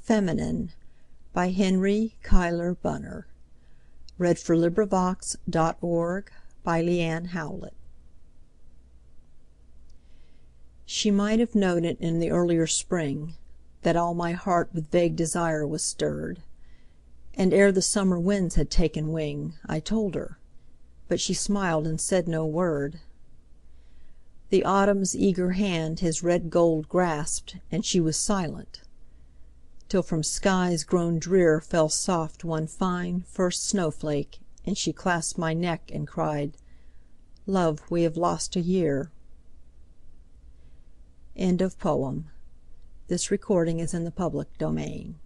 Feminine by Henry Cuyler Bunner. 1895. She might have known it in the earlier spring, that all my heart with vague desire was stirred; And ere the summer winds had taken wing I told her, but she smiled and said no word. The autumn's eager hand his red gold grasped, and she was silent; Till from skies grown drear fell soft one fine first snowflake, and she clasped my neck and cried, "Love, we have lost a year." End of poem. This recording is in the public domain.